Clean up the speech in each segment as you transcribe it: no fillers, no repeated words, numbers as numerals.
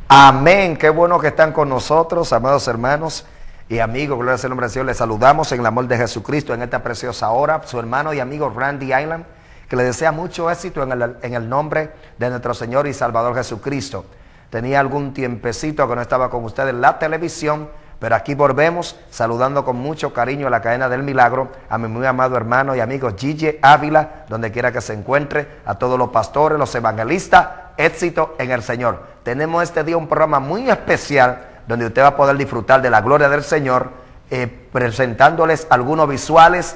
Amén. Qué bueno que están con nosotros, amados hermanos y amigos. Gloria al nombre del Señor. Les saludamos en el amor de Jesucristo en esta preciosa hora. Su hermano y amigo Randy Island, que le desea mucho éxito en el nombre de nuestro Señor y Salvador Jesucristo. Tenía algún tiempecito que no estaba con ustedes en la televisión, pero aquí volvemos saludando con mucho cariño a la cadena del milagro, a mi muy amado hermano y amigo Gigi Ávila, donde quiera que se encuentre, a todos los pastores, los evangelistas, éxito en el Señor. Tenemos este día un programa muy especial, donde usted va a poder disfrutar de la gloria del Señor, presentándoles algunos visuales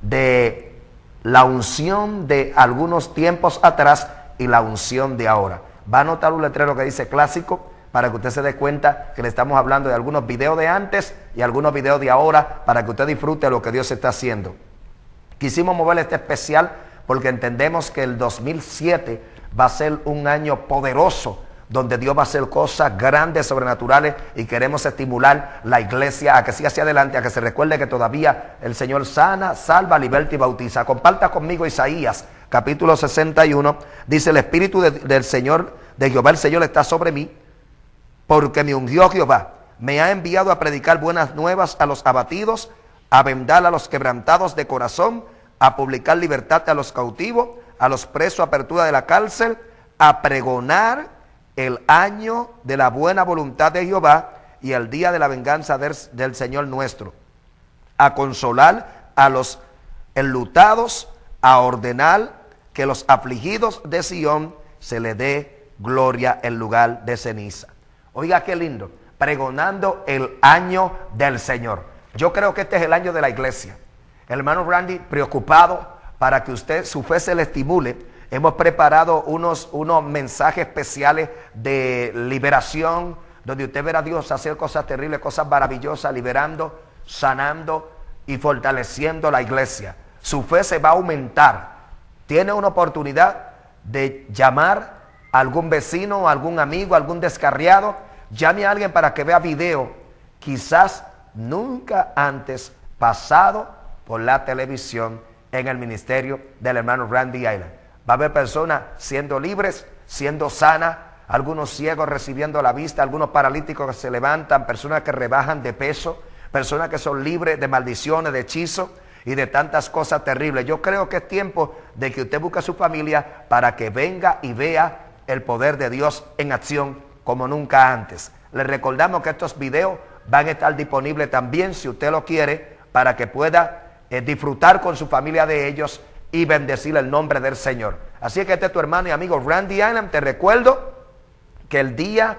de la unción de algunos tiempos atrás y la unción de ahora. Va a notar un letrero que dice clásico, para que usted se dé cuenta que le estamos hablando de algunos videos de antes y algunos videos de ahora, para que usted disfrute de lo que Dios está haciendo. Quisimos mover este especial porque entendemos que el 2007 va a ser un año poderoso, donde Dios va a hacer cosas grandes, sobrenaturales, y queremos estimular la iglesia a que siga hacia adelante, a que se recuerde que todavía el Señor sana, salva, liberta y bautiza. Comparta conmigo Isaías, capítulo 61, dice: el Espíritu del Señor, de Jehová el Señor está sobre mí, porque me ungió Jehová, me ha enviado a predicar buenas nuevas a los abatidos, a vendar a los quebrantados de corazón, a publicar libertad a los cautivos, a los presos apertura de la cárcel, a pregonar el año de la buena voluntad de Jehová y el día de la venganza del Señor nuestro, a consolar a los enlutados, a ordenar que los afligidos de Sión se le dé gloria en lugar de ceniza. Oiga qué lindo, pregonando el año del Señor. Yo creo que este es el año de la iglesia. El hermano Randy, preocupado para que usted, su fe se le estimule, hemos preparado unos mensajes especiales de liberación, donde usted verá a Dios hacer cosas terribles, cosas maravillosas, liberando, sanando y fortaleciendo la iglesia. Su fe se va a aumentar. Tiene una oportunidad de llamar a algún vecino, a algún amigo, a algún descarriado. Llame a alguien para que vea video, quizás nunca antes pasado por la televisión en el ministerio del hermano Randy Island. Va a haber personas siendo libres, siendo sanas, algunos ciegos recibiendo la vista, algunos paralíticos que se levantan, personas que rebajan de peso, personas que son libres de maldiciones, de hechizos y de tantas cosas terribles. Yo creo que es tiempo de que usted busque a su familia para que venga y vea el poder de Dios en acción como nunca antes. Les recordamos que estos videos van a estar disponibles también, si usted lo quiere, para que pueda disfrutar con su familia de ellos y bendecir el nombre del Señor. Así que este es tu hermano y amigo Randy Island. Te recuerdo que el día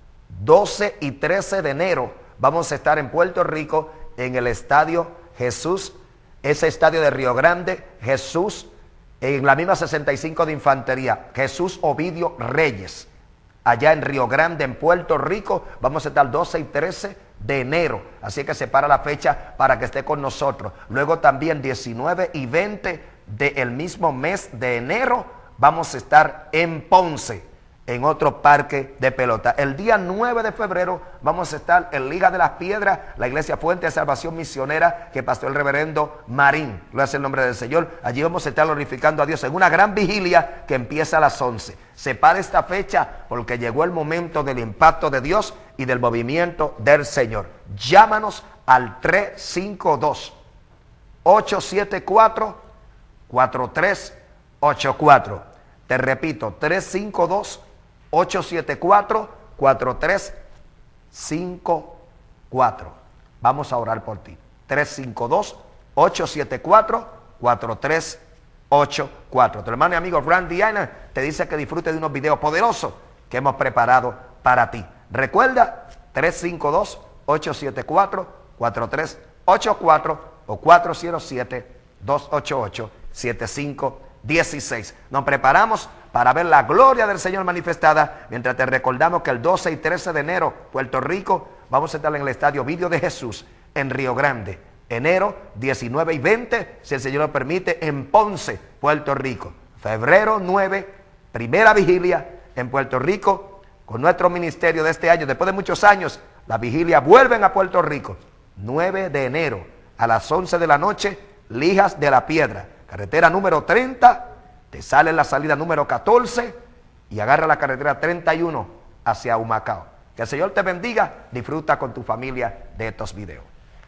12 y 13 de enero vamos a estar en Puerto Rico en el estadio Jesús, ese estadio de Río Grande, Jesús, en la misma 65 de Infantería, Jesús Ovidio Reyes, allá en Río Grande, en Puerto Rico. Vamos a estar 12 y 13 de enero, así que separa la fecha para que esté con nosotros. Luego también 19 y 20 del mismo mes de enero vamos a estar en Ponce, en otro parque de pelota. El día 9 de febrero vamos a estar en Liga de las Piedras, la iglesia Fuente de Salvación Misionera que pastor el reverendo Marín, lo hace el nombre del Señor. Allí vamos a estar glorificando a Dios en una gran vigilia que empieza a las 11. Separa esta fecha porque llegó el momento del impacto de Dios y del movimiento del Señor. Llámanos al 352-874-4384. Te repito, 352-874-4354. Vamos a orar por ti. 352-874-4384. Tu hermano y amigo Randy Island te dice que disfrute de unos videos poderosos que hemos preparado para ti. Recuerda, 352-874-4384 o 407-288-7516. Nos preparamos para ver la gloria del Señor manifestada, mientras te recordamos que el 12 y 13 de enero, Puerto Rico, vamos a estar en el estadio Video de Jesús, en Río Grande. Enero 19 y 20, si el Señor lo permite, en Ponce, Puerto Rico. Febrero 9, primera vigilia en Puerto Rico, con nuestro ministerio de este año. Después de muchos años, la vigilia vuelven a Puerto Rico. 9 de enero, a las 11 de la noche, Lijas de la Piedra, carretera número 30, te sale la salida número 14 y agarra la carretera 31 hacia Humacao. Que el Señor te bendiga. Disfruta con tu familia de estos videos.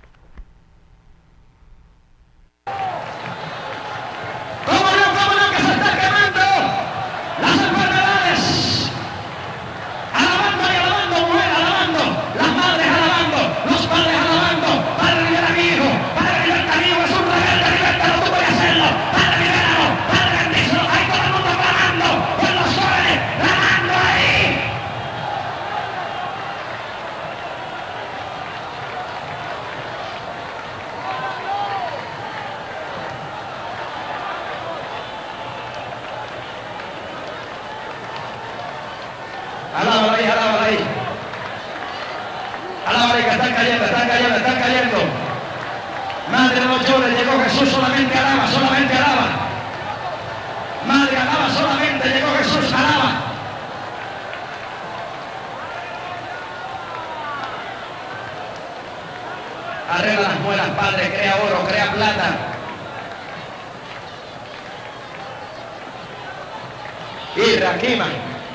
Alábala ahí, alábala ahí. Alábala ahí, que están cayendo, están cayendo, están cayendo. Madre, no llores, llegó Jesús, solamente alaba, solamente alaba. Madre, alaba, solamente llegó Jesús, alaba. Arregla las muelas, Padre, crea oro, crea plata. Y Raquima.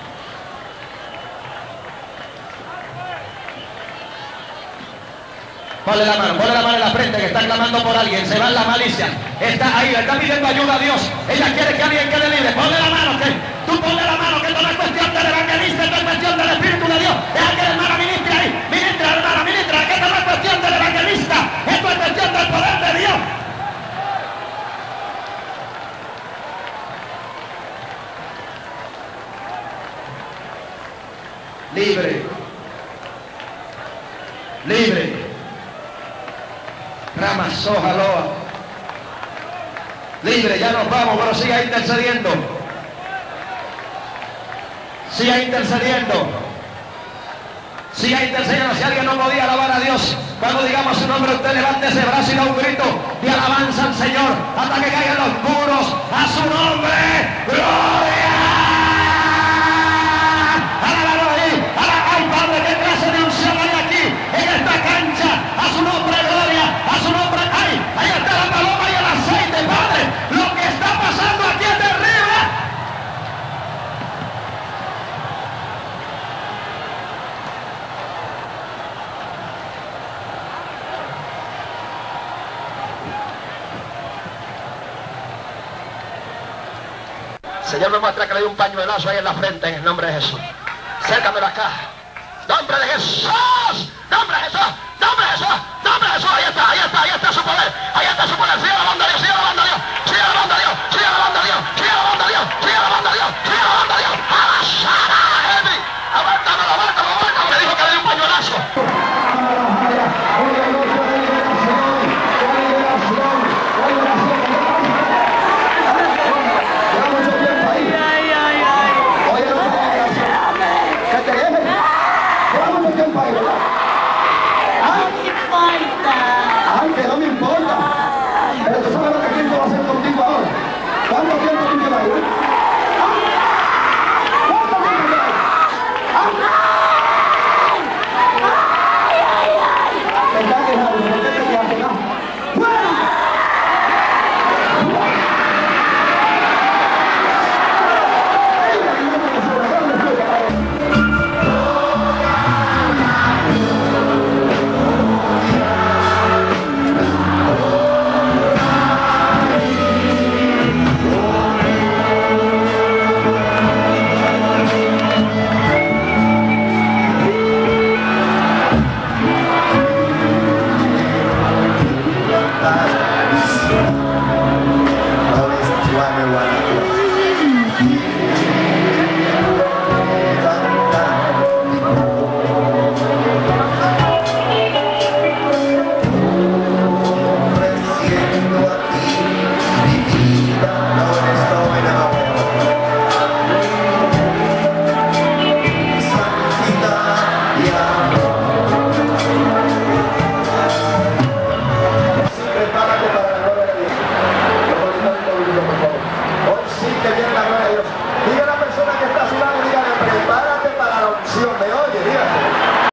Ponle la mano en la frente, que está clamando por alguien. Se va en la malicia. Está ahí, le está pidiendo ayuda a Dios. Ella quiere que alguien quede libre. Ponle la mano, que tú ponle la mano, que esto no es cuestión del evangelista, esto es cuestión del Espíritu de Dios. Deja que la hermana ministre ahí. Ministra, hermana, ministra, que esto no es cuestión del evangelista, esto es cuestión del poder de Dios. Libre. Libre. Ramazoja Loa. Libre, ya nos vamos, pero siga intercediendo. Siga intercediendo. Siga intercediendo. Si alguien no podía alabar a Dios, cuando digamos su nombre, usted levante ese brazo y da un grito de alabanza al Señor hasta que caigan los muros a su nombre. ¡Gloria! ¡Alábalo ahí! ¡Ay, Padre, qué clase de unción hay aquí en esta cancha! ¡A su nombre, gloria! ¡A su nombre! ¡Ay! Ahí está la paloma y el aceite, Padre. Lo que está pasando aquí es terrible. Señor, me muestra que le dio un pañuelazo ahí en la frente en el nombre de Jesús. Cércamelo acá. ¡Nombre de Jesús! ¡Nombre de Jesús! ¡Nombre de Jesús! ¡Nombre de Jesús! Ahí está, ahí está, ahí está su poder. Ahí está su poder. Sigue alabando a Dios, sigue alabando a Dios. Sigue alabando a Dios, sigue alabando a Dios. Sigue alabando a Dios, sigue alabando a Dios. Sigue alabando a Dios. ¡Abashara, Emi! ¡Aguántalo, aguántalo, aguántalo! Me dijo que le dio un pañuelazo. Que te dejen. Lleva mucho tiempo ahí, ¿verdad?